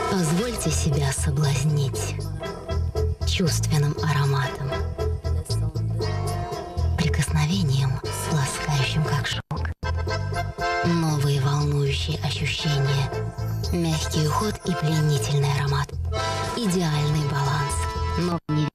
Позвольте себя соблазнить чувственным ароматом, прикосновением, ласкающим как шелк. Новые волнующие ощущения, мягкий уход и пленительный аромат. Идеальный баланс, но не